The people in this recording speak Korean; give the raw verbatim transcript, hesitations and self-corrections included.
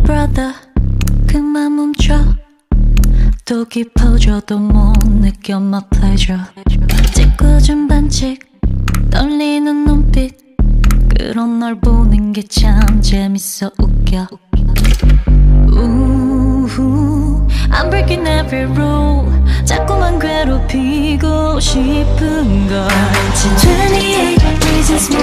brother 그만 멈춰 또 깊어져도 못 느껴 my pleasure 짓궂은 반칙 떨리는 눈빛 그런 널 보는 게 참 재밌어 웃겨 우후 I'm breaking every rule 자꾸만 괴롭히고 싶은 걸 twenty-eight reasons